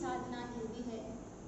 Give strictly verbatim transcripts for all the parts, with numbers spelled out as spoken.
साधना हिंदी है।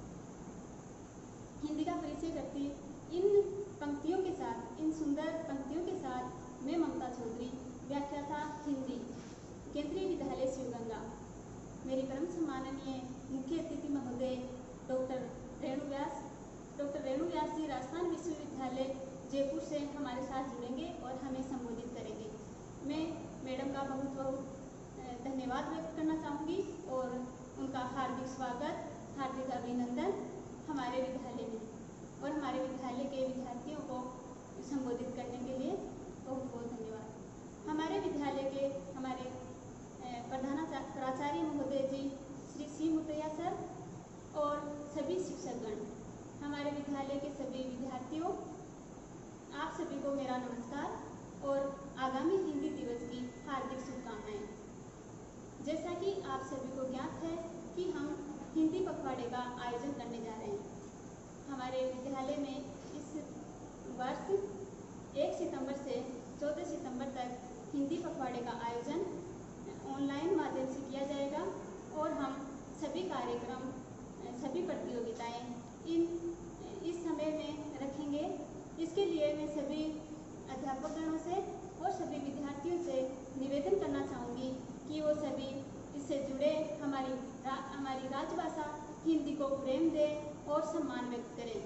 हिंदी का परिचय करती इन पंक्तियों के साथ, इन सुंदर पंक्तियों के साथ मैं ममता चौधरी, व्याख्याता हिंदी, केंद्रीय विद्यालय शिवगंगा। मेरी परम सम्माननीय मुख्य अतिथि महोदय डॉक्टर रेणु व्यास डॉक्टर रेणु व्यास जी राजस्थान विश्वविद्यालय जयपुर से हमारे साथ जुड़ेंगे और हमें संबोधित करेंगे। मैं मैडम का बहुत बहुत धन्यवाद व्यक्त करना चाहूँगी और उनका हार्दिक स्वागत, हार्दिक अभिनंदन हमारे विद्यालय में और हमारे विद्यालय के विद्यार्थियों को संबोधित करने के लिए बहुत बहुत धन्यवाद। हमारे विद्यालय के हमारे प्रधानाचार्य प्राचार्य महोदय जी श्री सी मुतैया सर और सभी शिक्षकगण, हमारे विद्यालय के सभी विद्यार्थियों, आप सभी को मेरा नमस्कार और आगामी हिंदी दिवस की हार्दिक शुभकामनाएं। जैसा कि आप सभी को ज्ञात है कि हम हिंदी पखवाड़े का आयोजन करने जा रहे हैं। हमारे विद्यालय में इस वर्ष एक सितंबर से चौदह सितंबर तक हिंदी पखवाड़े का आयोजन ऑनलाइन माध्यम से किया जाएगा और हम सभी कार्यक्रम, सभी प्रतियोगिताएं इन इस समय में रखेंगे। इसके लिए मैं सभी अध्यापकगणों से और सभी विद्यार्थियों से निवेदन करना चाहूँगी कि वो सभी इससे जुड़े, हमारी रा, हमारी राजभाषा हिंदी को प्रेम दें और सम्मान व्यक्त करें।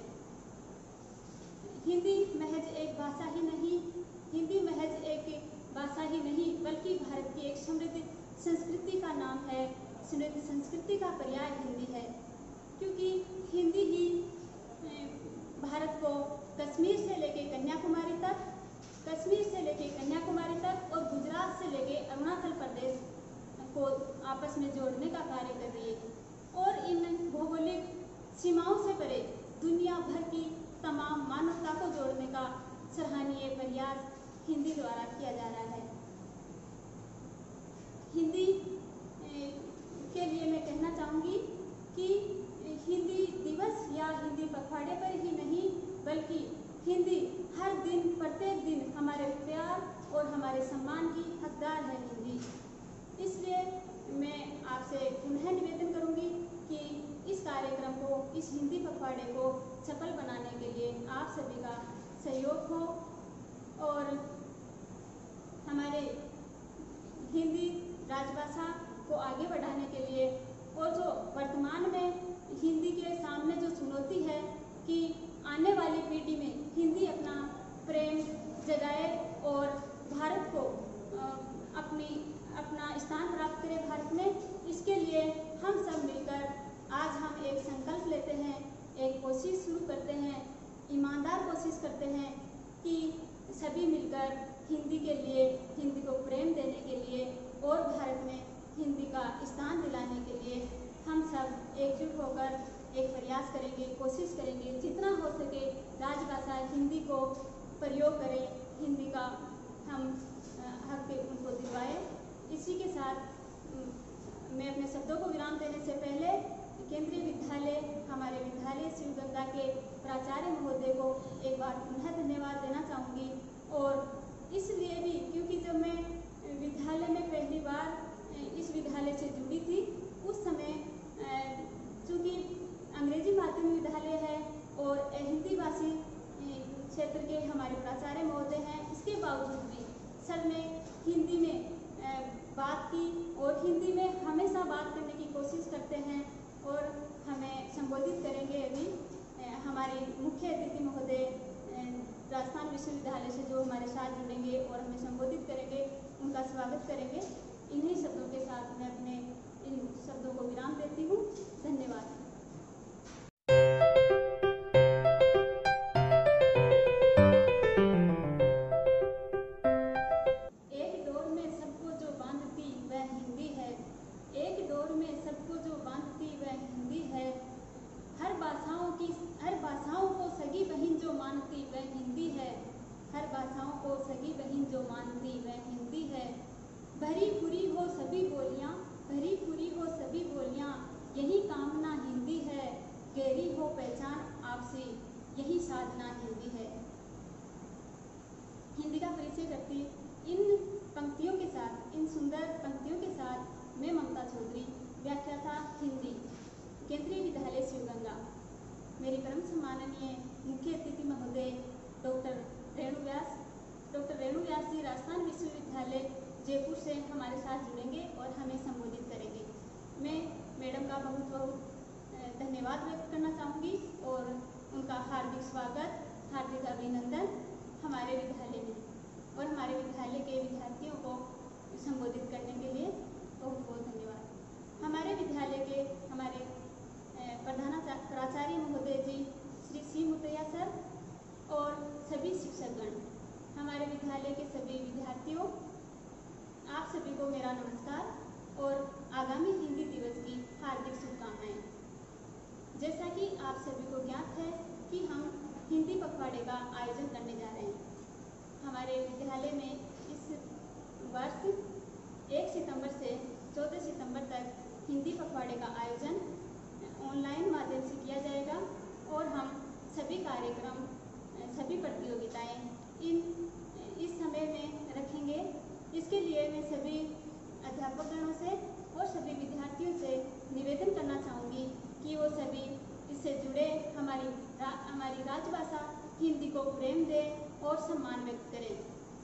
हिंदी महज एक भाषा ही नहीं, हिंदी महज एक भाषा ही नहीं बल्कि भारत की एक समृद्ध संस्कृति का नाम है, समृद्ध संस्कृति का पर्याय हिंदी है, क्योंकि हिंदी ही भारत को कश्मीर से लेके कन्याकुमारी तक, कश्मीर से लेके कन्याकुमारी तक और गुजरात से लेके अरुणाचल प्रदेश को आपस में जोड़ने का कार्य कर रही है और इन भौगोलिक सीमाओं से परे दुनिया भर की तमाम मानवता को जोड़ने का सराहनीय प्रयास हिंदी द्वारा किया जा रहा है। हिंदी के लिए मैं कहना चाहूँगी कि हिंदी दिवस या हिंदी पखवाड़े पर ही नहीं बल्कि हिंदी हर दिन, प्रत्येक दिन हमारे प्यार और हमारे सम्मान की हकदार है हिंदी। इसलिए मैं आपसे पुनः निवेदन करूंगी कि इस कार्यक्रम को, इस हिंदी पखवाड़े को सफल बनाने के लिए आप सभी का सहयोग हो और हमारे हिंदी राजभाषा को आगे बढ़ाने के लिए, और जो वर्तमान में हिंदी के सामने जो चुनौती है कि आने वाली पीढ़ी में हिंदी अपना प्रेम जगाए और भारत को अपनी अपना स्थान प्राप्त करे भारत में, इसके लिए हम सब मिलकर आज हम एक संकल्प लेते हैं, एक कोशिश शुरू करते हैं, ईमानदार कोशिश करते हैं कि सभी मिलकर हिंदी के लिए, हिंदी को प्रेम देने के लिए और भारत में हिंदी का स्थान दिलाने के लिए हम सब एकजुट होकर एक प्रयास करेंगे, कोशिश करेंगे, जितना हो सके राजभाषा हिंदी को प्रयोग करें, हिंदी का हम हक उनको दिलवाएं। इसी के साथ मैं अपने शब्दों को विराम देने से पहले केंद्रीय विद्यालय, हमारे विद्यालय शिवगंगा के प्राचार्य महोदय को एक बार पुनः धन्यवाद देना चाहूँगी और इसलिए भी क्योंकि जब मैं विद्यालय में पहली बार इस विद्यालय से जुड़ी थी उस समय चूँकि अंग्रेजी माध्यम विद्यालय है और हिंदी भाषी क्षेत्र के हमारे प्राचार्य महोदय हैं, इसके बावजूद भी सर ने हिंदी में बात की और हिंदी में हमेशा बात करने की कोशिश करते हैं और हमें संबोधित करेंगे। अभी हमारे मुख्य अतिथि महोदय राजस्थान विश्वविद्यालय से जो हमारे साथ जुड़ेंगे और हमें संबोधित करेंगे, उनका स्वागत करेंगे। इन्हीं शब्दों के साथ मैं अपने इन शब्दों को विराम देती हूँ। धन्यवाद। हर भाषाओं की हर भाषाओं को सगी बहन जो मानती वह हिंदी है, हर भाषाओं को सगी बहन जो मानती वह हिंदी है। भरी पूरी हो सभी बोलियां, भरी पूरी हो सभी बोलियां, यही कामना हिंदी है। गहरी हो पहचान आपसी, यही साधना हिंदी है। हिंदी का परिचय करती इन पंक्तियों के साथ, इन सुंदर पंक्तियों के साथ मैं ममता चौधरी, व्याख्याता हिंदी, सम्माननीय मुख्य अतिथि महोदय डॉक्टर रेणु व्यास डॉक्टर रेणु व्यास जी राजस्थान विश्वविद्यालय जयपुर से हमारे साथ जुड़ेंगे और हमें संबोधित करेंगे। मैं मैडम का बहुत बहुत धन्यवाद व्यक्त करना चाहूँगी और उनका हार्दिक स्वागत, हार्दिक अभिनंदन हमारे विद्यालय में और हमारे विद्यालय के विद्यार्थियों को संबोधित करने के लिए बहुत बहुत धन्यवाद। हमारे विद्यालय के हमारे प्रधान प्राचार्य महोदय जी श्री सी मुतैया सर और सभी शिक्षकगण, हमारे विद्यालय के सभी विद्यार्थियों, आप सभी को मेरा नमस्कार और आगामी हिंदी दिवस की हार्दिक शुभकामनाएं। जैसा कि आप सभी को ज्ञात है कि हम हिंदी पखवाड़े का आयोजन करने जा रहे हैं। हमारे विद्यालय में इस वर्ष एक सितंबर से चौदह सितंबर तक हिंदी पखवाड़े का आयोजन ऑनलाइन माध्यम से किया जाएगा और हम सभी कार्यक्रम, सभी प्रतियोगिताएं इन इस समय में रखेंगे। इसके लिए मैं सभी अध्यापकों से और सभी विद्यार्थियों से निवेदन करना चाहूँगी कि वो सभी इससे जुड़े, हमारी रा, हमारी राजभाषा हिंदी को प्रेम दें और सम्मान व्यक्त करें।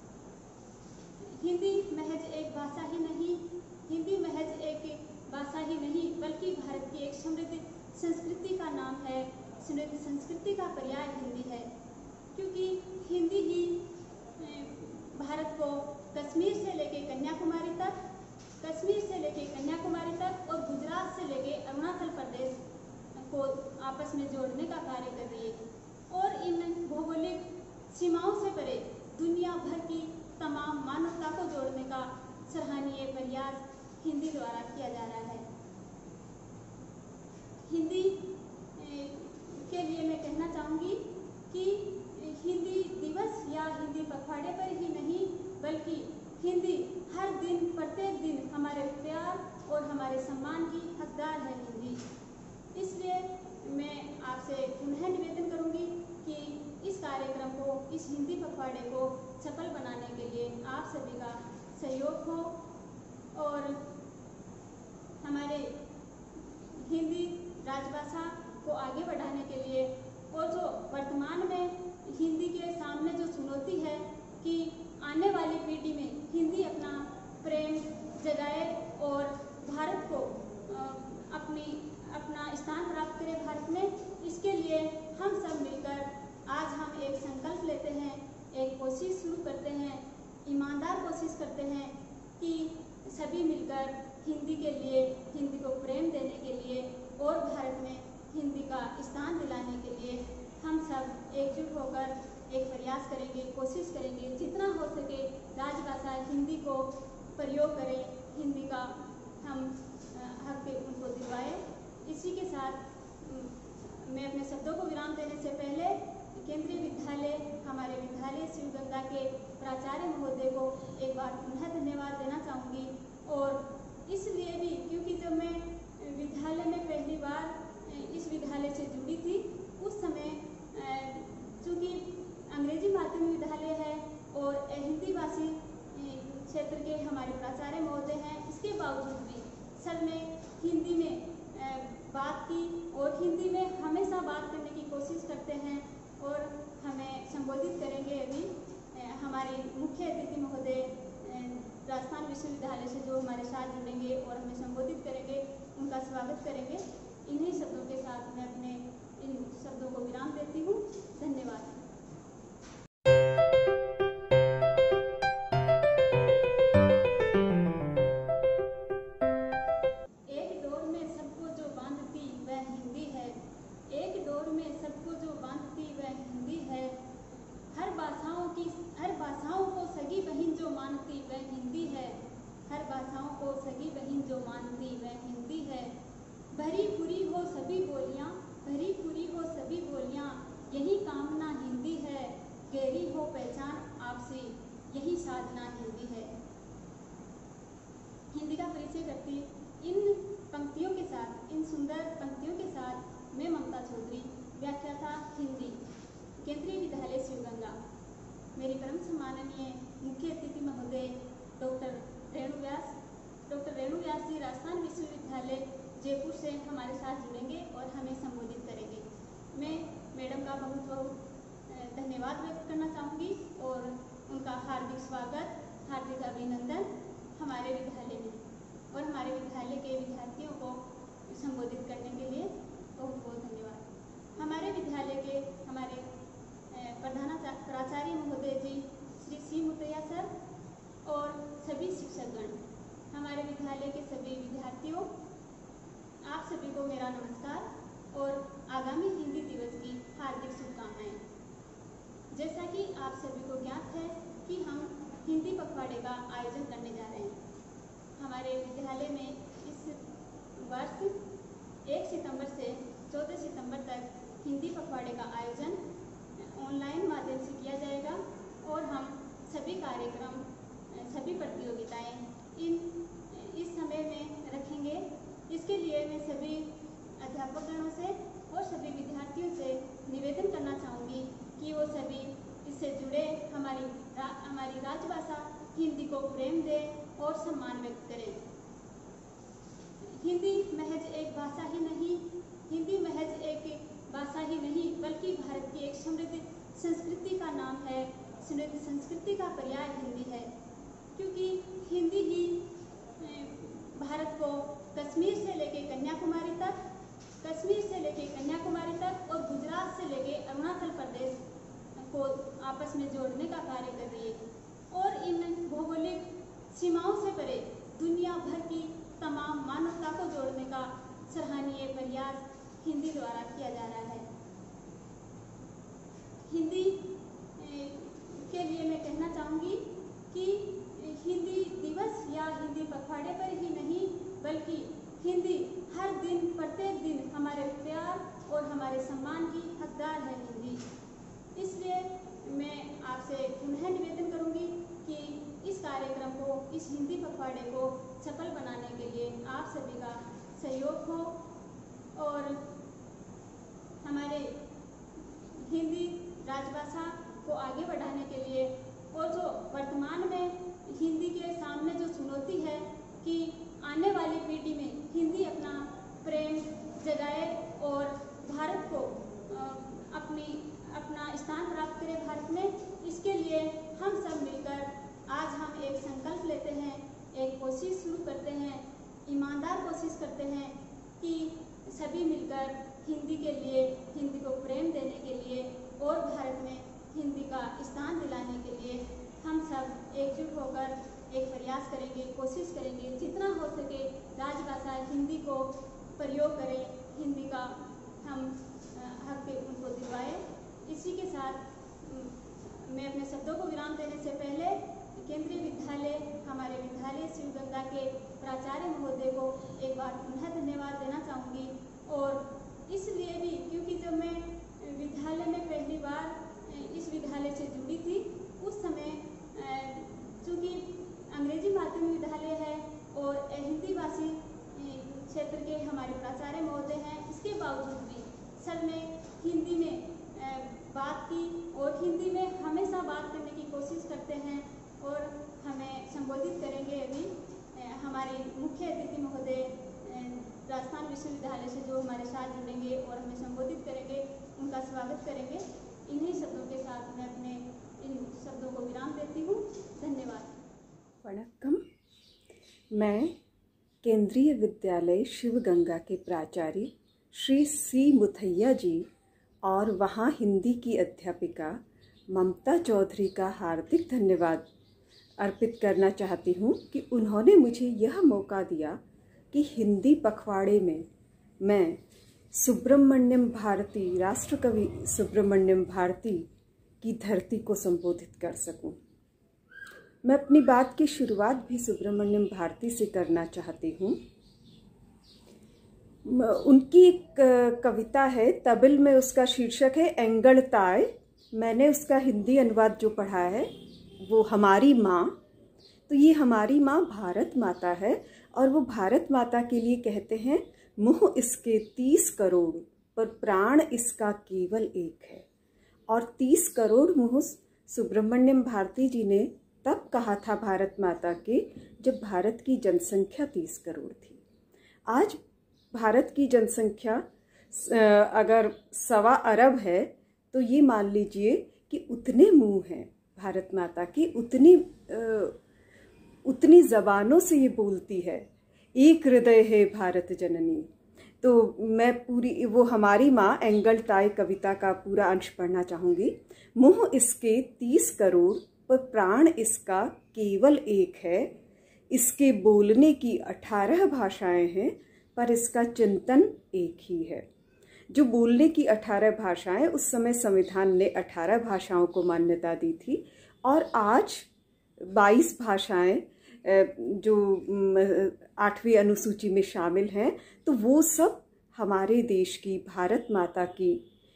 हिंदी महज एक भाषा ही नहीं हिंदी महज एक भाषा ही नहीं बल्कि भारत की एक समृद्ध संस्कृति का नाम है। समृद्ध संस्कृति का पर्याय हिंदी है, क्योंकि हिंदी ही भारत को कश्मीर से लेकर कन्याकुमारी तक कश्मीर से लेकर कन्याकुमारी तक और गुजरात से लेकर अरुणाचल प्रदेश को आपस में जोड़ने का कार्य कर रही है और इन भौगोलिक सीमाओं से परे दुनिया भर की तमाम मानवता को जोड़ने का सराहनीय प्रयास हिंदी द्वारा किया जा रहा है। हिंदी के लिए मैं कहना चाहूँगी कि हिंदी दिवस या हिंदी पखवाड़े पर ही नहीं बल्कि हिंदी हर दिन, प्रत्येक दिन हमारे प्यार और हमारे सम्मान की हकदार है हिंदी। इसलिए मैं आपसे पुनः निवेदन करूंगी कि इस कार्यक्रम को, इस हिंदी पखवाड़े को सफल बनाने के लिए आप सभी का सहयोग हो और हमारे हिंदी राजभाषा को आगे बढ़ाने के लिए और जो वर्तमान में हिंदी के सामने जो चुनौती है कि आने वाली पीढ़ी में हिंदी अपना प्रेम जगाए और भारत को अपनी अपना स्थान प्राप्त करे भारत में। इसके लिए हम सब मिलकर आज हम एक संकल्प लेते हैं, एक कोशिश शुरू करते हैं, ईमानदार कोशिश करते हैं कि सभी मिलकर हिंदी के लिए, हिंदी को प्रेम देने के लिए और भारत में हिंदी का स्थान दिलाने के लिए हम सब एकजुट होकर एक प्रयास करेंगे, कोशिश करेंगे, जितना हो सके राजभाषा हिंदी को प्रयोग करें, हिंदी का हम हक उनको दिलवाएं। इसी के साथ मैं अपने शब्दों को विराम देने से पहले केंद्रीय विद्यालय, हमारे विद्यालय शिवगंगा के प्राचार्य महोदय को एक बार पुनः धन्यवाद देना चाहूँगी और इसलिए भी क्योंकि जब मैं विद्यालय में पहली बार इस विद्यालय से जुड़ी थी उस समय चूँकि अंग्रेजी माध्यम विद्यालय है और हिंदी भाषी क्षेत्र के हमारे प्राचार्य महोदय हैं, इसके बावजूद भी सर ने हिंदी में बात की और हिंदी में हमेशा बात करने की कोशिश करते हैं और हमें संबोधित करेंगे। अभी हमारे मुख्य अतिथि महोदय राजस्थान विश्वविद्यालय से जो हमारे साथ जुड़ेंगे और हमें संबोधित करेंगे, उनका स्वागत करेंगे। इन्हीं शब्दों के साथ मैं अपने इन शब्दों को विराम देती हूँ। धन्यवाद। एक डोर में सबको जो बांधती वह हिंदी है, एक डोर में सबको जो बांधती वह हिंदी है, हर भाषाओं की हर भाषाओं को सगी बहन जो मानती वह हिंदी है, हर भाषाओं को सगी बहन जो मानती वह हिंदी है। भरी पूरी हो सभी बोलियां, भरी पूरी हो सभी बोलियां, यही कामना हिंदी है, गहरी हो पहचान आपसे यही साधना हिंदी है। हिंदी का परिचय करती इन पंक्तियों के साथ, इन सुंदर पंक्तियों के साथ मैं ममता चौधरी, व्याख्याता हिंदी, केंद्रीय विद्यालय शिवगंगा। मेरी परम सम्माननीय मुख्य अतिथि महोदय डॉक्टर रेणु व्यास डॉक्टर रेणु व्यास जी राजस्थान विश्वविद्यालय जयपुर से हमारे साथ जुड़ेंगे और हमें संबोधित करेंगे। मैं मैडम का बहुत बहुत धन्यवाद व्यक्त करना चाहूँगी और उनका हार्दिक स्वागत, हार्दिक अभिनंदन हमारे विद्यालय में और हमारे विद्यालय के विद्यार्थियों को संबोधित करने के लिए बहुत बहुत धन्यवाद। हमारे विद्यालय के हमारे प्रधान प्राचार्य महोदय जी श्री सी मुतैया सर और सभी शिक्षकगण, हमारे विद्यालय के सभी विद्यार्थियों, आप सभी को मेरा नमस्कार और आगामी हिंदी दिवस की हार्दिक शुभकामनाएं। जैसा कि आप सभी को ज्ञात है कि हम हिंदी पखवाड़े का आयोजन करने जा रहे हैं। हमारे विद्यालय में इस वर्ष एक सितंबर से चौदह सितंबर तक हिंदी पखवाड़े का आयोजन ऑनलाइन माध्यम से किया जाएगा और हम सभी कार्यक्रम, सभी प्रतियोगिताएं इन इस समय में रखेंगे। इसके लिए मैं सभी अध्यापकों से और सभी विद्यार्थियों से निवेदन करना चाहूँगी कि वो सभी इससे जुड़े, हमारी रा, हमारी राजभाषा हिंदी को प्रेम दें और सम्मान व्यक्त करें। हिंदी महज एक भाषा ही नहीं, हिंदी महज एक भाषा ही नहीं बल्कि भारत की एक समृद्ध संस्कृति का नाम है। समृद्ध संस्कृति का पर्याय हिंदी है, क्योंकि हिंदी ही भारत को कश्मीर से लेकर कन्याकुमारी तक, कश्मीर से लेकर कन्याकुमारी तक और गुजरात से लेकर अरुणाचल प्रदेश को आपस में जोड़ने का कार्य कर रही है और इन भौगोलिक सीमाओं से परे दुनिया भर की तमाम मानवता को जोड़ने का सराहनीय प्रयास हिंदी द्वारा किया जा रहा है। हिंदी के लिए मैं कहना चाहूँगी कि हिंदी दिवस या हिंदी पखवाड़े पर ही नहीं बल्कि हिंदी हर दिन, प्रत्येक दिन हमारे प्यार और हमारे सम्मान की हकदार है हिंदी। इसलिए मैं आपसे पुनः निवेदन करूंगी कि इस कार्यक्रम को, इस हिंदी पखवाड़े को सफल बनाने के लिए आप सभी का सहयोग हो और हमारे हिंदी राजभाषा को आगे बढ़ाने के लिए, और जो वर्तमान में हिंदी के सामने जो चुनौती है कि आने वाली पीढ़ी में हिंदी अपना प्रेम जगाए और भारत को अपनी अपना स्थान प्राप्त करे भारत में। इसके लिए हम सब मिलकर आज हम एक संकल्प लेते हैं, एक कोशिश शुरू करते हैं, ईमानदार कोशिश करते हैं कि सभी मिलकर हिंदी के लिए, हिंदी को प्रेम देने के लिए और भारत में हिंदी का स्थान दिलाने के लिए हम सब एकजुट होकर एक प्रयास करेंगे, कोशिश करेंगे, जितना हो सके राजभाषा हिंदी को प्रयोग करें, हिंदी का हम हक उनको दिलवाएं। इसी के साथ मैं अपने शब्दों को विराम देने से पहले केंद्रीय विद्यालय, हमारे विद्यालय शिव गंगा के प्राचार्य महोदय को एक बार पुनः धन्यवाद देना चाहूँगी। और इसलिए भी क्योंकि जब मैं विद्यालय में पहली बार इस विद्यालय से जुड़ी थी उस समय चूँकि अंग्रेजी माध्यमिक विद्यालय है और हिंदी भाषी क्षेत्र के हमारे प्राचार्य महोदय हैं, इसके बावजूद भी सर ने हिंदी में बात की और हिंदी में हमेशा बात करने की कोशिश करते हैं और हमें संबोधित करेंगे। अभी हमारे मुख्य अतिथि महोदय राजस्थान विश्वविद्यालय से जो हमारे साथ जुड़ेंगे और हमें संबोधित करेंगे, उनका स्वागत करेंगे। इन्हीं शब्दों के साथ मैं अपने इन शब्दों को विराम देती हूँ। धन्यवाद। वणक्कम। मैं केंद्रीय विद्यालय शिव गंगा के प्राचार्य श्री सी मुथैया जी और वहाँ हिंदी की अध्यापिका ममता चौधरी का हार्दिक धन्यवाद अर्पित करना चाहती हूँ कि उन्होंने मुझे यह मौका दिया कि हिंदी पखवाड़े में मैं सुब्रमण्यम भारती, राष्ट्रकवि सुब्रमण्यम भारती की धरती को संबोधित कर सकूं। मैं अपनी बात की शुरुआत भी सुब्रमण्यम भारती से करना चाहती हूँ। उनकी एक कविता है, तमिल में उसका शीर्षक है एंगल ताय। मैंने उसका हिंदी अनुवाद जो पढ़ा है वो हमारी माँ। तो ये हमारी माँ भारत माता है और वो भारत माता के लिए कहते हैं, मुँह इसके तीस करोड़ पर प्राण इसका केवल एक है। और तीस करोड़ मुँह सुब्रमण्यम भारती जी ने तब कहा था भारत माता के, जब भारत की जनसंख्या तीस करोड़ थी। आज भारत की जनसंख्या अगर सवा अरब है तो ये मान लीजिए कि उतने मुंह हैं भारत माता की, उतनी उतनी जबानों से ये बोलती है। एक हृदय है भारत जननी। तो मैं पूरी वो हमारी माँ एंगल ताई कविता का पूरा अंश पढ़ना चाहूँगी। मुँह इसके तीस करोड़ पर प्राण इसका केवल एक है। इसके बोलने की अठारह भाषाएं हैं पर इसका चिंतन एक ही है। जो बोलने की अठारह भाषाएं, उस समय संविधान ने अठारह भाषाओं को मान्यता दी थी और आज बाईस भाषाएं जो आठवीं अनुसूची में शामिल हैं, तो वो सब हमारे देश की भारत माता की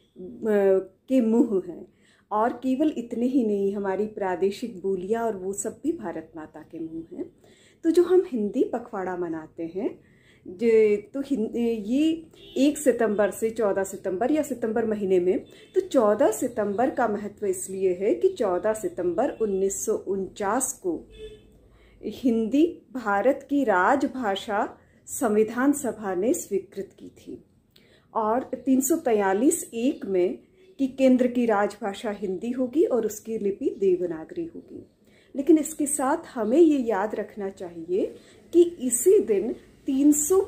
के मुँह हैं। और केवल इतने ही नहीं, हमारी प्रादेशिक बोलियां और वो सब भी भारत माता के मुँह हैं। तो जो हम हिंदी पखवाड़ा मनाते हैं, तो ये एक सितंबर से चौदह सितंबर या सितंबर महीने में, तो चौदह सितंबर का महत्व इसलिए है कि चौदह सितंबर उन्नीस सौ उनचास को हिंदी भारत की राजभाषा संविधान सभा ने स्वीकृत की थी और तीन सौ तैंतालीस एक में कि केंद्र की राजभाषा हिंदी होगी और उसकी लिपि देवनागरी होगी। लेकिन इसके साथ हमें ये याद रखना चाहिए कि इसी दिन तीन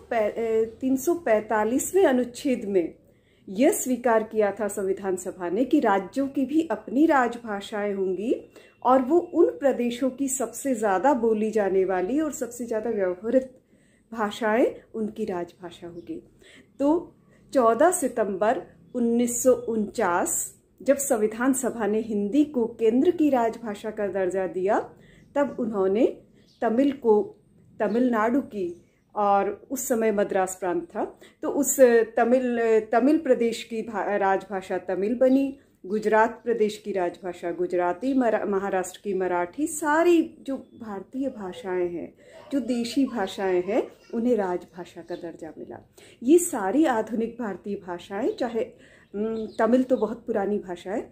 सौ पैंतालीसवें अनुच्छेद में यह स्वीकार किया था संविधान सभा ने कि राज्यों की भी अपनी राजभाषाएं होंगी और वो उन प्रदेशों की सबसे ज़्यादा बोली जाने वाली और सबसे ज़्यादा व्यवहारित भाषाएं उनकी राजभाषा होगी। तो चौदह सितंबर उन्नीस सौ उनचास जब संविधान सभा ने हिंदी को केंद्र की राजभाषा का दर्जा दिया, तब उन्होंने तमिल को तमिलनाडु की, और उस समय मद्रास प्रांत था, तो उस तमिल तमिल प्रदेश की राजभाषा तमिल बनी, गुजरात प्रदेश की राजभाषा गुजराती, महाराष्ट्र की मराठी, सारी जो भारतीय भाषाएं हैं, जो देशी भाषाएं हैं, उन्हें राजभाषा का दर्जा मिला। ये सारी आधुनिक भारतीय भाषाएं, चाहे तमिल तो बहुत पुरानी भाषा है,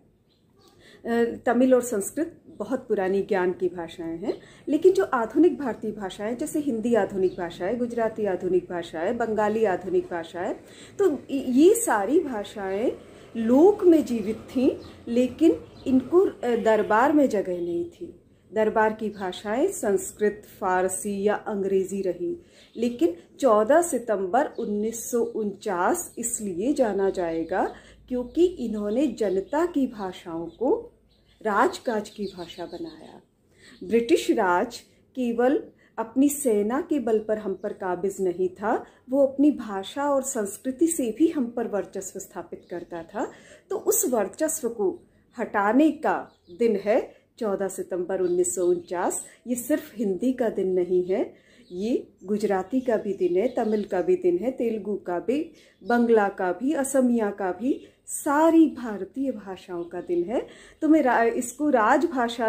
तमिल और संस्कृत बहुत पुरानी ज्ञान की भाषाएं हैं, लेकिन जो आधुनिक भारतीय भाषाएं, जैसे हिंदी आधुनिक भाषा है, गुजराती आधुनिक भाषा है, बंगाली आधुनिक भाषा है, तो ये सारी भाषाएं लोक में जीवित थीं, लेकिन इनको दरबार में जगह नहीं थी। दरबार की भाषाएं संस्कृत, फारसी या अंग्रेजी रही। लेकिन चौदह सितंबर उन्नीस सौ उनचास इसलिए जाना जाएगा क्योंकि इन्होंने जनता की भाषाओं को राजकाज की भाषा बनाया। ब्रिटिश राज केवल अपनी सेना के बल पर हम पर काबिज नहीं था, वो अपनी भाषा और संस्कृति से भी हम पर वर्चस्व स्थापित करता था। तो उस वर्चस्व को हटाने का दिन है चौदह सितंबर उन्नीस सौ उनचास। ये सिर्फ हिंदी का दिन नहीं है, ये गुजराती का भी दिन है, तमिल का भी दिन है, तेलुगु का भी, बंगला का भी, असमिया का भी, सारी भारतीय भाषाओं का दिन है। तो मैं इसको राजभाषा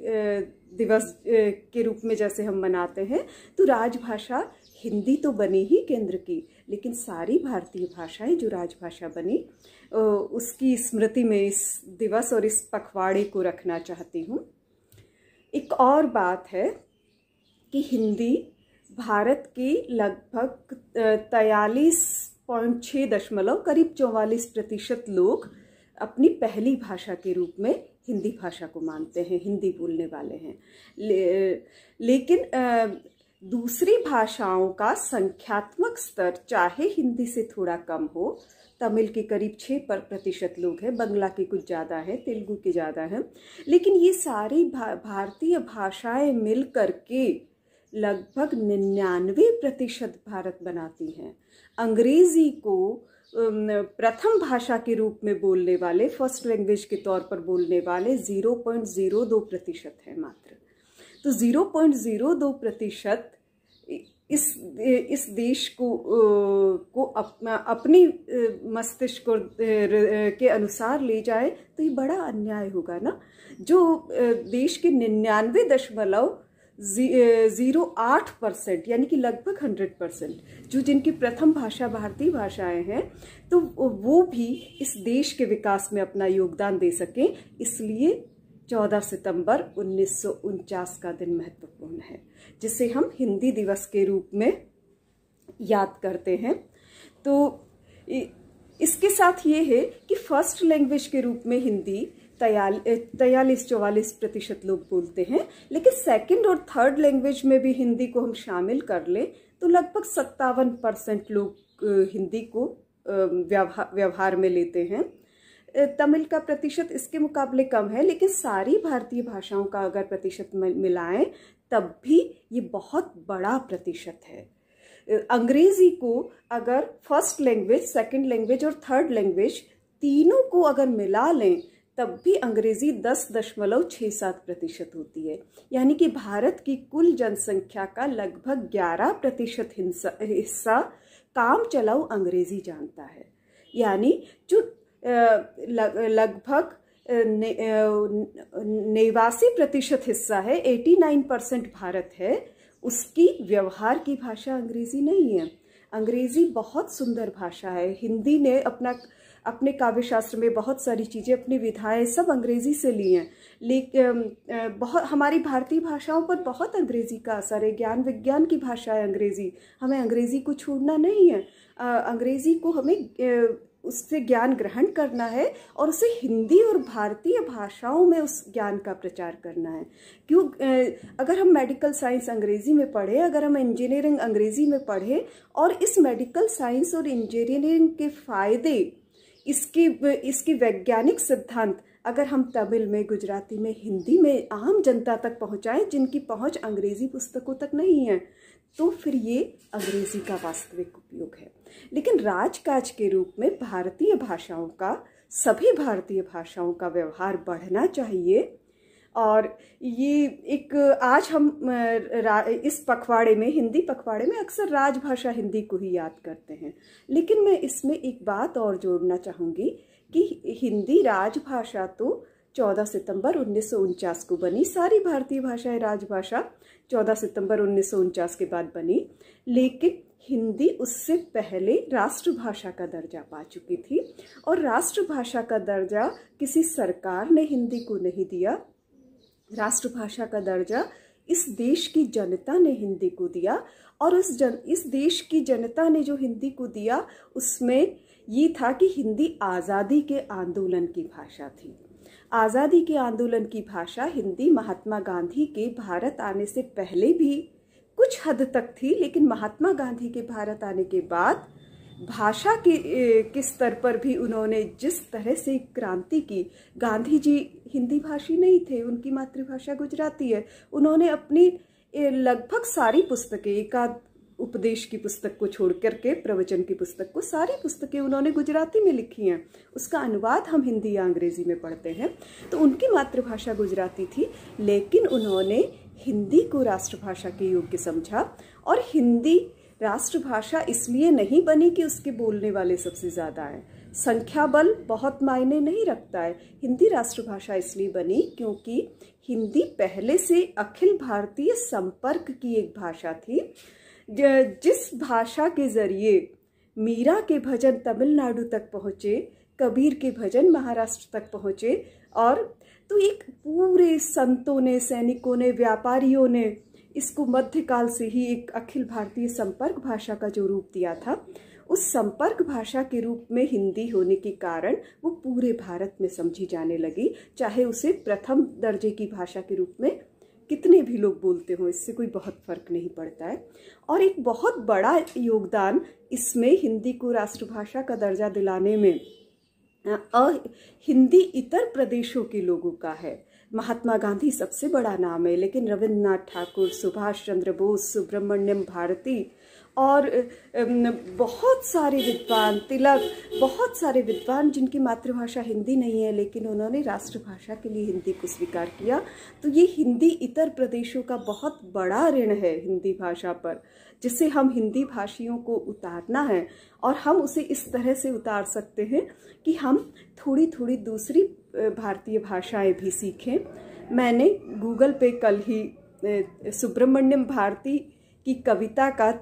दिवस के रूप में जैसे हम मनाते हैं, तो राजभाषा हिंदी तो बनी ही केंद्र की, लेकिन सारी भारतीय भाषाएं जो राजभाषा बनी, उसकी स्मृति में इस दिवस और इस पखवाड़े को रखना चाहती हूँ। एक और बात है कि हिंदी भारत के लगभग तैंतालीस पॉइंट छः दशमलव करीब चौवालीस प्रतिशत लोग अपनी पहली भाषा के रूप में हिंदी भाषा को मानते हैं, हिंदी बोलने वाले हैं। ले, लेकिन दूसरी भाषाओं का संख्यात्मक स्तर चाहे हिंदी से थोड़ा कम हो, तमिल के करीब छः पर प्रतिशत लोग हैं, बंगला के कुछ ज़्यादा है, तेलुगु के ज़्यादा हैं, लेकिन ये सारी भा, भारतीय भाषाएं मिल करके लगभग निन्यानवे प्रतिशत भारत बनाती हैं। अंग्रेज़ी को प्रथम भाषा के रूप में बोलने वाले, फर्स्ट लैंग्वेज के तौर पर बोलने वाले ज़ीरो पॉइंट ज़ीरो दो प्रतिशत है मात्र। तो ज़ीरो पॉइंट ज़ीरो दो प्रतिशत इस इस देश को को अप, अपनी मस्तिष्क के अनुसार ले जाए तो ये बड़ा अन्याय होगा ना। जो देश के निन्यानवे दशमलव ज़ीरो आठ परसेंट यानी कि लगभग हंड्रेड परसेंट जो जिनकी प्रथम भाषा भारतीय भाषाएं हैं, तो वो भी इस देश के विकास में अपना योगदान दे सकें, इसलिए चौदह सितंबर उन्नीस सौ उनचास का दिन महत्वपूर्ण है, जिसे हम हिंदी दिवस के रूप में याद करते हैं। तो इसके साथ ये है कि फर्स्ट लैंग्वेज के रूप में हिंदी तैयालीस चौवालीस प्रतिशत लोग बोलते हैं, लेकिन सेकंड और थर्ड लैंग्वेज में भी हिंदी को हम शामिल कर लें तो लगभग सत्तावन परसेंट लोग हिंदी को व्यवहार व्यवहार में लेते हैं। तमिल का प्रतिशत इसके मुकाबले कम है, लेकिन सारी भारतीय भाषाओं का अगर प्रतिशत मिलाएं तब भी ये बहुत बड़ा प्रतिशत है। अंग्रेजी को अगर फर्स्ट लैंग्वेज, सेकंड लैंग्वेज और थर्ड लैंग्वेज तीनों को अगर मिला लें तब भी अंग्रेजी दस दशमलव छः सात प्रतिशत होती है, यानी कि भारत की कुल जनसंख्या का लगभग ग्यारह प्रतिशत हिस्सा काम चलाऊ अंग्रेजी जानता है। यानी जो लगभग नेवासी प्रतिशत हिस्सा है, नवासी परसेंट भारत है, उसकी व्यवहार की भाषा अंग्रेजी नहीं है। अंग्रेजी बहुत सुंदर भाषा है। हिंदी ने अपना अपने काव्य शास्त्र में बहुत सारी चीज़ें, अपनी विधाएं सब अंग्रेजी से ली हैं, लेकिन बहुत हमारी भारतीय भाषाओं पर बहुत अंग्रेजी का असर है। ज्ञान विज्ञान की भाषा है अंग्रेजी, हमें अंग्रेजी को छोड़ना नहीं है। अंग्रेजी को हमें उससे ज्ञान ग्रहण करना है और उसे हिंदी और भारतीय भाषाओं में उस ज्ञान का प्रचार करना है। क्यों अगर हम मेडिकल साइंस अंग्रेजी में पढ़े, अगर हम इंजीनियरिंग अंग्रेजी में पढ़े और इस मेडिकल साइंस और इंजीनियरिंग के फायदे, इसकी इसकी वैज्ञानिक सिद्धांत अगर हम तमिल में, गुजराती में, हिंदी में आम जनता तक पहुंचाएं जिनकी पहुंच अंग्रेजी पुस्तकों तक नहीं है, तो फिर ये अंग्रेजी का वास्तविक उपयोग है। लेकिन राजकाज के रूप में भारतीय भाषाओं का, सभी भारतीय भाषाओं का व्यवहार बढ़ना चाहिए। और ये एक आज हम इस पखवाड़े में, हिंदी पखवाड़े में अक्सर राजभाषा हिंदी को ही याद करते हैं, लेकिन मैं इसमें एक बात और जोड़ना चाहूँगी कि हिंदी राजभाषा तो चौदह सितंबर उन्नीस सौ उनचास को बनी। सारी भारतीय भाषाएं राजभाषा चौदह सितंबर उन्नीस सौ उनचास के बाद बनी, लेकिन हिंदी उससे पहले राष्ट्रभाषा का दर्जा पा चुकी थी। और राष्ट्रभाषा का दर्जा किसी सरकार ने हिंदी को नहीं दिया, राष्ट्रभाषा का दर्जा इस देश की जनता ने हिंदी को दिया। और उस जन इस देश की जनता ने जो हिंदी को दिया उसमें ये था कि हिंदी आज़ादी के आंदोलन की भाषा थी। आज़ादी के आंदोलन की भाषा हिंदी महात्मा गांधी के भारत आने से पहले भी कुछ हद तक थी, लेकिन महात्मा गांधी के भारत आने के बाद भाषा के के स्तर पर भी उन्होंने जिस तरह से क्रांति की, गांधी जी हिंदी भाषी नहीं थे, उनकी मातृभाषा गुजराती है। उन्होंने अपनी लगभग सारी पुस्तकें, एकाध उपदेश की पुस्तक को छोड़ करके, प्रवचन की पुस्तक को, सारी पुस्तकें उन्होंने गुजराती में लिखी हैं। उसका अनुवाद हम हिंदी या अंग्रेजी में पढ़ते हैं। तो उनकी मातृभाषा गुजराती थी, लेकिन उन्होंने हिंदी को राष्ट्रभाषा के योग्य समझा। और हिंदी राष्ट्रभाषा इसलिए नहीं बनी कि उसके बोलने वाले सबसे ज़्यादा हैं, संख्या बल बहुत मायने नहीं रखता है। हिंदी राष्ट्रभाषा इसलिए बनी क्योंकि हिंदी पहले से अखिल भारतीय संपर्क की एक भाषा थी। जिस भाषा के जरिए मीरा के भजन तमिलनाडु तक पहुँचे, कबीर के भजन महाराष्ट्र तक पहुँचे, और तो एक पूरे संतों ने, सैनिकों ने, व्यापारियों ने इसको मध्यकाल से ही एक अखिल भारतीय संपर्क भाषा का जो रूप दिया था, उस संपर्क भाषा के रूप में हिंदी होने के कारण वो पूरे भारत में समझी जाने लगी। चाहे उसे प्रथम दर्जे की भाषा के रूप में कितने भी लोग बोलते हों, इससे कोई बहुत फर्क नहीं पड़ता है। और एक बहुत बड़ा योगदान इसमें हिंदी को राष्ट्रभाषा का दर्जा दिलाने में अ हिंदी इतर प्रदेशों के लोगों का है। महात्मा गांधी सबसे बड़ा नाम है, लेकिन रविन्द्रनाथ ठाकुर, सुभाष चंद्र बोस, सुब्रमण्यम भारती और बहुत सारे विद्वान, तिलक, बहुत सारे विद्वान जिनकी मातृभाषा हिंदी नहीं है, लेकिन उन्होंने राष्ट्रभाषा के लिए हिंदी को स्वीकार किया। तो ये हिंदी इतर प्रदेशों का बहुत बड़ा ऋण है हिंदी भाषा पर, जिसे हम हिंदी भाषियों को उतारना है। और हम उसे इस तरह से उतार सकते हैं कि हम थोड़ी थोड़ी दूसरी भारतीय भाषाएं भी सीखें। मैंने गूगल पे कल ही सुब्रमण्यम भारती की कविता का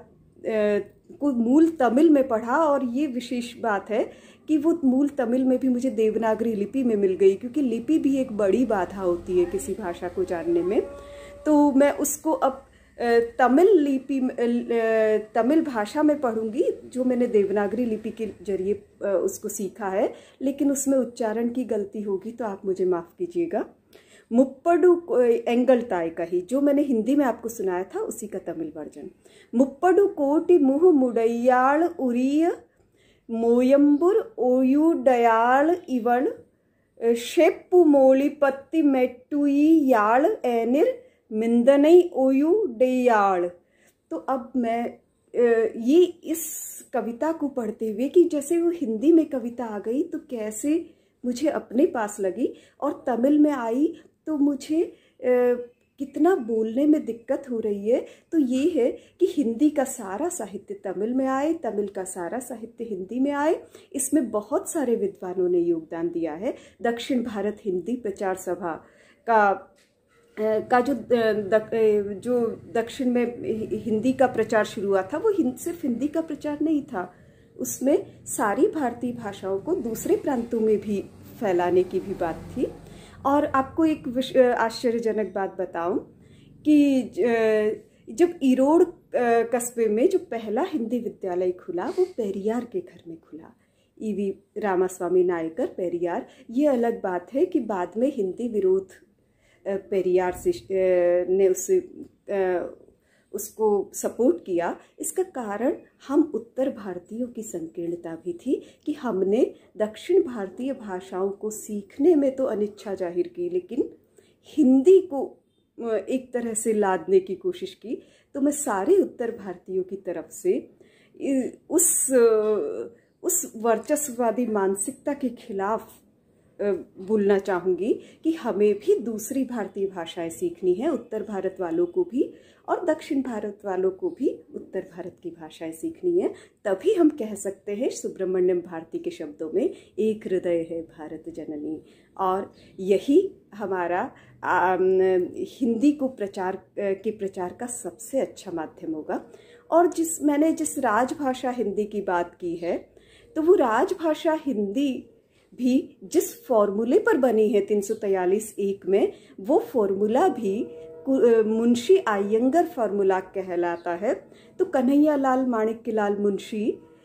को मूल तमिल में पढ़ा, और ये विशेष बात है कि वो मूल तमिल में भी मुझे देवनागरी लिपि में मिल गई, क्योंकि लिपि भी एक बड़ी बाधा होती है किसी भाषा को जानने में। तो मैं उसको अब तमिल लिपि तमिल भाषा में पढ़ूंगी, जो मैंने देवनागरी लिपि के जरिए उसको सीखा है, लेकिन उसमें उच्चारण की गलती होगी तो आप मुझे माफ़ कीजिएगा। मुप्पडु एंगल ताय कही, जो मैंने हिंदी में आपको सुनाया था उसी का तमिल वर्जन। मुप्पडु कोटि मुह मुडैयाल उरिय मोयम्बुर ओयुडयाल इवल शेप्पु मोली पत्ती मेट्टुई याल एनिर मिंदनई ओयू डेयाल। तो अब मैं ये इस कविता को पढ़ते हुए कि जैसे वो हिंदी में कविता आ गई तो कैसे मुझे अपने पास लगी, और तमिल में आई तो मुझे कितना बोलने में दिक्कत हो रही है। तो ये है कि हिंदी का सारा साहित्य तमिल में आए, तमिल का सारा साहित्य हिंदी में आए। इसमें बहुत सारे विद्वानों ने योगदान दिया है। दक्षिण भारत हिंदी प्रचार सभा का का जो दक, जो दक्षिण में हिंदी का प्रचार शुरू हुआ था, वो हिंद सिर्फ हिंदी का प्रचार नहीं था, उसमें सारी भारतीय भाषाओं को दूसरे प्रांतों में भी फैलाने की भी बात थी। और आपको एक आश्चर्यजनक बात बताऊं कि जब इरोड़ कस्बे में जो पहला हिंदी विद्यालय खुला वो पेरियार के घर में खुला, ईवी रामास्वामी नायकर पेरियार। ये अलग बात है कि बाद में हिंदी विरोध पेरियार से ने उसे उसको सपोर्ट किया। इसका कारण हम उत्तर भारतीयों की संकीर्णता भी थी कि हमने दक्षिण भारतीय भाषाओं को सीखने में तो अनिच्छा जाहिर की, लेकिन हिंदी को एक तरह से लादने की कोशिश की। तो मैं सारे उत्तर भारतीयों की तरफ से उस उस वर्चस्ववादी मानसिकता के खिलाफ बोलना चाहूँगी कि हमें भी दूसरी भारतीय भाषाएं सीखनी है, उत्तर भारत वालों को भी और दक्षिण भारत वालों को भी उत्तर भारत की भाषाएं सीखनी है। तभी हम कह सकते हैं सुब्रमण्यम भारती के शब्दों में, एक हृदय है भारत जननी। और यही हमारा आ, हिंदी को प्रचार के प्रचार का सबसे अच्छा माध्यम होगा। और जिस मैंने जिस राजभाषा हिंदी की बात की है, तो वो राजभाषा हिंदी भी जिस फॉर्मूले पर बनी है तीन सौ तैंतालीस एक में, वो फॉर्मूला भी मुंशी आयंगर फार्मूला कहलाता है। तो कन्हैया लाल माणिक्य लाल मुंशी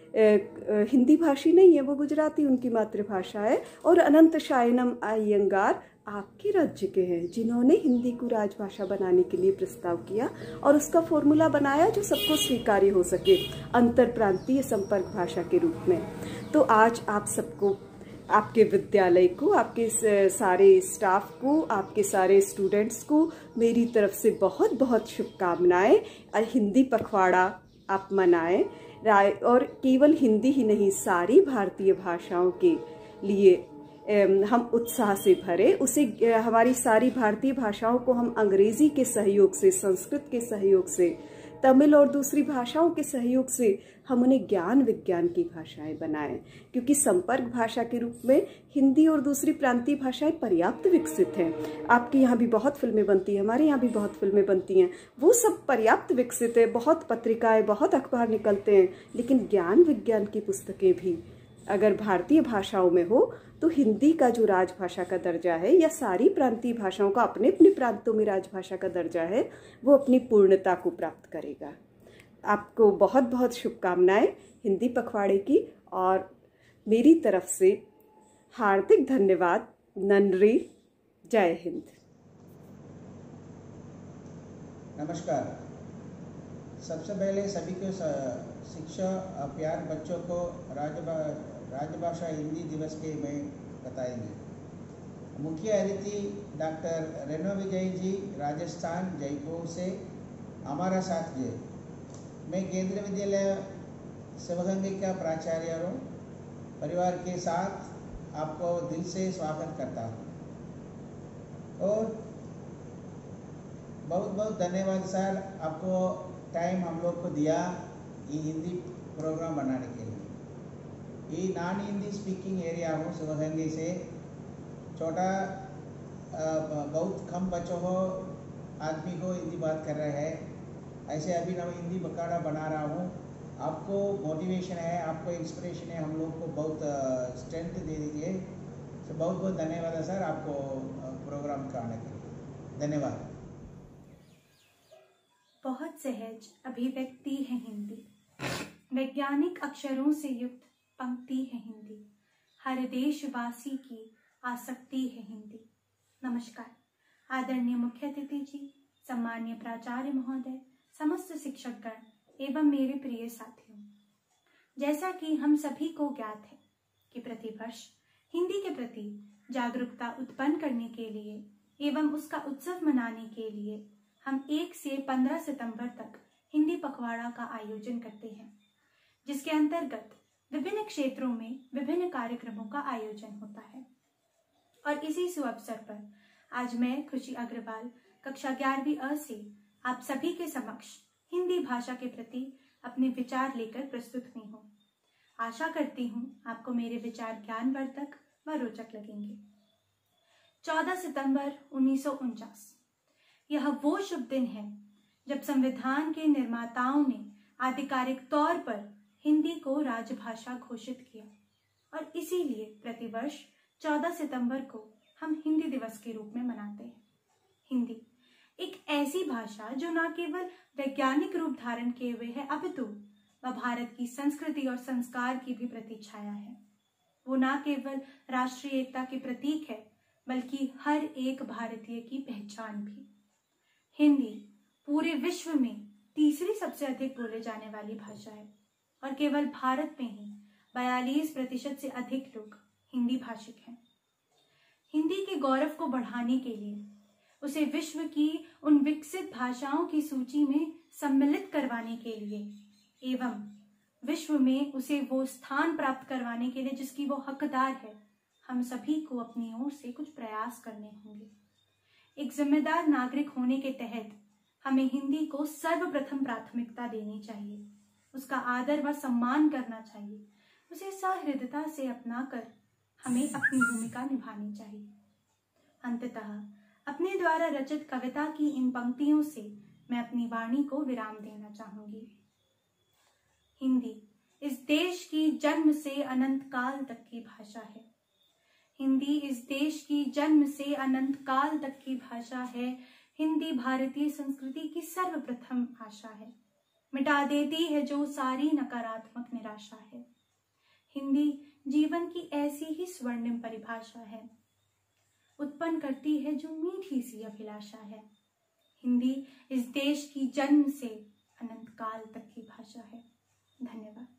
हिंदी भाषी नहीं है, वो गुजराती उनकी मातृभाषा है। और अनंत शायनम अयंगार आपके राज्य के हैं, जिन्होंने हिंदी को राजभाषा बनाने के लिए प्रस्ताव किया और उसका फॉर्मूला बनाया जो सबको स्वीकार्य हो सके अंतर प्रांतीय संपर्क भाषा के रूप में। तो आज आप सबको, आपके विद्यालय को, आपके सारे स्टाफ को, आपके सारे स्टूडेंट्स को मेरी तरफ से बहुत बहुत शुभकामनाएं। हिंदी पखवाड़ा आप मनाएं, और केवल हिंदी ही नहीं, सारी भारतीय भाषाओं के लिए हम उत्साह से भरे। उसे हमारी सारी भारतीय भाषाओं को हम अंग्रेजी के सहयोग से, संस्कृत के सहयोग से, तमिल और दूसरी भाषाओं के सहयोग से हम उन्हें ज्ञान विज्ञान की भाषाएं बनाएं, क्योंकि संपर्क भाषा के रूप में हिंदी और दूसरी प्रांतीय भाषाएं पर्याप्त विकसित हैं। आपके यहाँ भी बहुत फिल्में बनती हैं, हमारे यहाँ भी बहुत फिल्में बनती हैं, वो सब पर्याप्त विकसित है। बहुत पत्रिकाएं, बहुत अखबार निकलते हैं, लेकिन ज्ञान विज्ञान की पुस्तकें भी अगर भारतीय भाषाओं में हो तो हिंदी का जो राजभाषा का दर्जा है, या सारी प्रांतीय भाषाओं का अपने अपने प्रांतों में राजभाषा का दर्जा है, वो अपनी पूर्णता को प्राप्त करेगा। आपको बहुत बहुत शुभकामनाएं हिंदी पखवाड़े की, और मेरी तरफ से हार्दिक धन्यवाद। नन्री, जय हिंद। नमस्कार। सबसे पहले सभी को शिक्षा प्यार बच्चों को राजभा राजभाषा हिंदी दिवस के में बताएंगे। मुख्य अतिथि डॉक्टर रेणु विजय जी राजस्थान जयपुर से हमारा साथ है। मैं केंद्रीय विद्यालय शिवगंगा का प्राचार्य हूँ। परिवार के साथ आपको दिल से स्वागत करता हूँ और बहुत बहुत धन्यवाद सर, आपको टाइम हम लोग को दिया ये हिंदी प्रोग्राम बनाने के लिए। ये नॉन हिंदी स्पीकिंग एरिया हूँ शिवगंगा से, छोटा बहुत कम बच्चों को आदमी को हिंदी बात कर रहे हैं। ऐसे अभी मैं हिंदी बकाड़ा बना रहा हूँ। आपको मोटिवेशन है, आपको इंस्पिरेशन है, हम लोग को बहुत स्ट्रेंथ दे दीजिए। तो बहुत बहुत धन्यवाद सर आपको प्रोग्राम कराने के लिए। धन्यवाद। बहुत सहज अभिव्यक्ति है हिंदी, वैज्ञानिक अक्षरों से युक्त पंक्ति है हिंदी, हर देशवासी की आसक्ति है हिंदी। नमस्कार आदरणीय मुख्य अतिथि जी, सम्मान्य प्राचार्य महोदय, समस्त शिक्षकगण एवं मेरे प्रिय साथियों। जैसा कि हम सभी को ज्ञात है कि प्रतिवर्ष हिंदी के प्रति जागरूकता उत्पन्न करने के लिए एवं उसका उत्सव मनाने के लिए हम एक से पंद्रह सितंबर तक हिंदी पखवाड़ा का आयोजन करते हैं, जिसके अंतर्गत विभिन्न क्षेत्रों में विभिन्न कार्यक्रमों का आयोजन होता है। और इसी शुभ अवसर पर आज मैं खुशी अग्रवाल कक्षा ग्यारहवीं अ से आप सभी के समक्ष हिंदी भाषा के प्रति अपने विचार लेकर प्रस्तुत हुई हूँ। आशा करती हूँ आपको मेरे विचार ज्ञानवर्धक व रोचक लगेंगे। चौदह सितंबर उन्नीस सौ उनचास यह वो शुभ दिन है जब संविधान के निर्माताओं ने आधिकारिक तौर पर हिंदी को राजभाषा घोषित किया और इसीलिए प्रतिवर्ष चौदह सितंबर को हम हिंदी दिवस के रूप में मनाते हैं। हिंदी एक ऐसी भाषा जो न केवल वैज्ञानिक रूप धारण किए हुए है, अपितु वह भारत की संस्कृति और संस्कार की भी प्रतिछाया है। वो न केवल राष्ट्रीय एकता के प्रतीक है, बल्कि हर एक भारतीय की पहचान भी। हिंदी पूरे विश्व में तीसरी सबसे अधिक बोले जाने वाली भाषा है और केवल भारत में ही बयालीस प्रतिशत से अधिक लोग हिंदी भाषिक हैं। हिंदी के गौरव को बढ़ाने के लिए, उसे विश्व की उन विकसित भाषाओं की सूची में सम्मिलित करवाने के लिए एवं विश्व में उसे वो स्थान प्राप्त करवाने के लिए जिसकी वो हकदार है, हम सभी को अपनी ओर से कुछ प्रयास करने होंगे। एक जिम्मेदार नागरिक होने के तहत हमें हिंदी को सर्वप्रथम प्राथमिकता देनी चाहिए, उसका आदर व सम्मान करना चाहिए, उसे सहृदयता से अपनाकर हमें अपनी भूमिका निभानी चाहिए। अंततः अपने द्वारा रचित कविता की इन पंक्तियों से मैं अपनी वाणी को विराम देना चाहूंगी। हिंदी इस देश की जन्म से अनंत काल तक की भाषा है। हिंदी इस देश की जन्म से अनंत काल तक की भाषा है। हिंदी भारतीय संस्कृति की सर्वप्रथम भाषा है, मिटा देती है जो सारी नकारात्मक निराशा है। हिंदी जीवन की ऐसी ही स्वर्णिम परिभाषा है, उत्पन्न करती है जो मीठी सी अभिलाषा है। हिंदी इस देश की जन्म से अनंत काल तक की भाषा है। धन्यवाद।